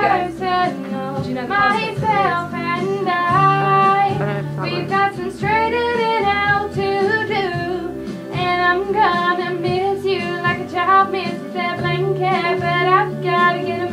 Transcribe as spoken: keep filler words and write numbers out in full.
personal. You know myself and I, we've got some straightening out to do, and I'm gonna miss you like a child misses their blanket, but I've gotta get